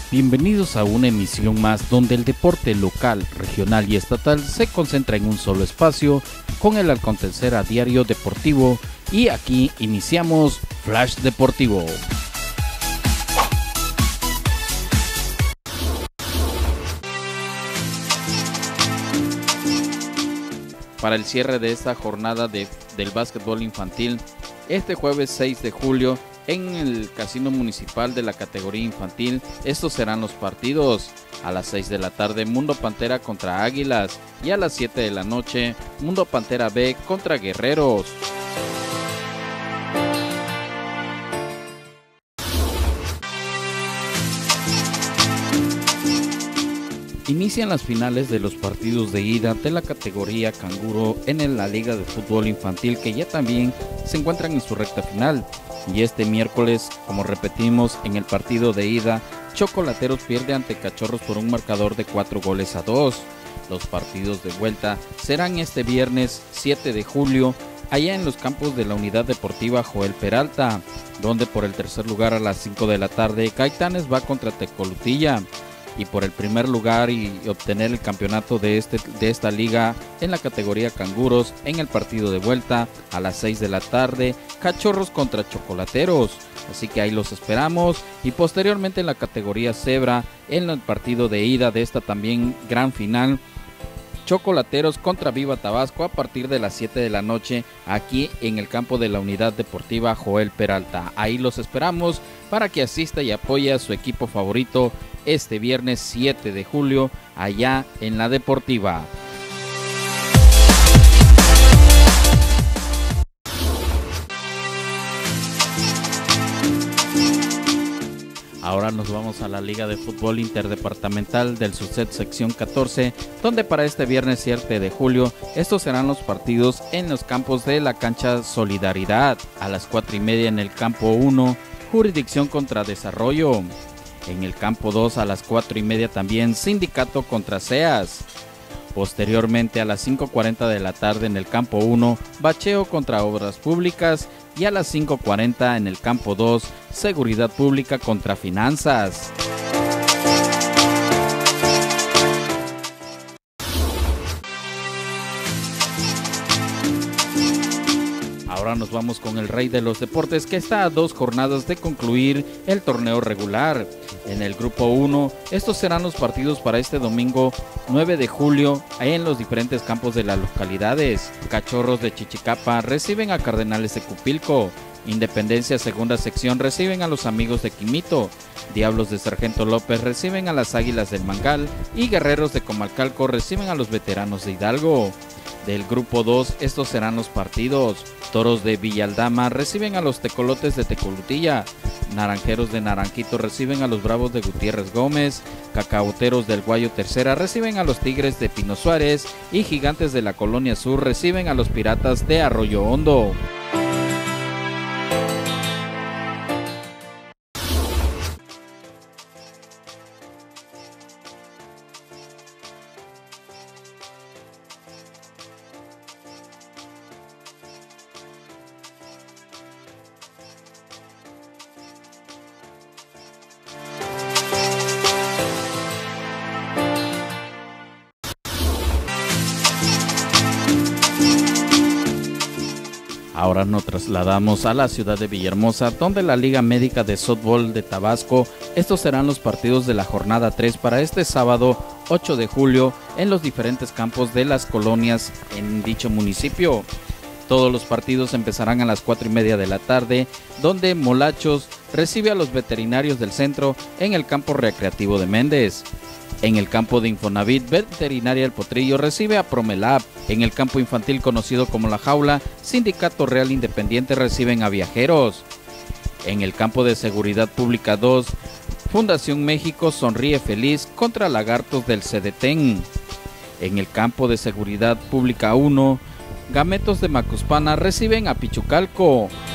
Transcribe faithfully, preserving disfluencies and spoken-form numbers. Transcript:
Bienvenidos a una emisión más donde el deporte local, regional y estatal se concentra en un solo espacio con el acontecer a diario deportivo, y aquí iniciamos Flash Deportivo. Para el cierre de esta jornada de, del básquetbol infantil, este jueves seis de julio en el Casino Municipal de la categoría infantil, estos serán los partidos. A las seis de la tarde, Mundo Pantera contra Águilas, y a las siete de la noche, Mundo Pantera B contra Guerreros. Inician las finales de los partidos de ida de la categoría Canguro en la Liga de Fútbol Infantil, que ya también se encuentran en su recta final. Y este miércoles, como repetimos, en el partido de ida, Chocolateros pierde ante Cachorros por un marcador de cuatro goles a dos. Los partidos de vuelta serán este viernes siete de julio, allá en los campos de la Unidad Deportiva Joel Peralta, donde por el tercer lugar a las cinco de la tarde, Caitanes va contra Tecolutilla. Y por el primer lugar y obtener el campeonato de, este, de esta liga en la categoría Canguros, en el partido de vuelta a las seis de la tarde, Cachorros contra Chocolateros. Así que ahí los esperamos. Y posteriormente en la categoría Cebra, en el partido de ida de esta también gran final, Chocolateros contra Viva Tabasco a partir de las siete de la noche aquí en el campo de la Unidad Deportiva Joel Peralta. Ahí los esperamos para que asista y apoye a su equipo favorito este viernes siete de julio allá en la Deportiva. Ahora nos vamos a la Liga de Fútbol Interdepartamental del SUSET sección catorce, donde para este viernes siete de julio estos serán los partidos en los campos de la cancha Solidaridad. A las cuatro y media en el campo uno, Jurisdicción contra Desarrollo. En el campo dos a las cuatro y media también, Sindicato contra SEAS. Posteriormente a las cinco cuarenta de la tarde en el campo uno, Bacheo contra Obras Públicas, y a las cinco cuarenta en el campo dos, Seguridad Pública contra Finanzas. Ahora nos vamos con el rey de los deportes, que está a dos jornadas de concluir el torneo regular. En el grupo uno, estos serán los partidos para este domingo nueve de julio en los diferentes campos de las localidades. Cachorros de Chichicapa reciben a Cardenales de Cupilco. Independencia segunda sección reciben a los Amigos de Quimito. Diablos de Sargento López reciben a las Águilas del Mangal, y Guerreros de Comalcalco reciben a los Veteranos de Hidalgo. Del grupo dos, estos serán los partidos. Toros de Villaldama reciben a los Tecolotes de Tecolutilla. Naranjeros de Naranquito reciben a los Bravos de Gutiérrez Gómez. Cacaoteros del Guayo Tercera reciben a los Tigres de Pino Suárez, y Gigantes de la Colonia Sur reciben a los Piratas de Arroyo Hondo. Ahora nos trasladamos a la ciudad de Villahermosa, donde la Liga Médica de Softball de Tabasco, estos serán los partidos de la jornada tres para este sábado ocho de julio en los diferentes campos de las colonias en dicho municipio. Todos los partidos empezarán a las cuatro y media de la tarde, donde Molachos recibe a los Veterinarios del Centro en el campo recreativo de Méndez. En el campo de Infonavit, Veterinaria El Potrillo recibe a Promelab. En el campo infantil conocido como La Jaula, Sindicato Real Independiente reciben a Viajeros. En el campo de Seguridad Pública dos, Fundación México Sonríe Feliz contra Lagartos del Cedetén. En el campo de Seguridad Pública uno, Gametos de Macuspana reciben a Pichucalco.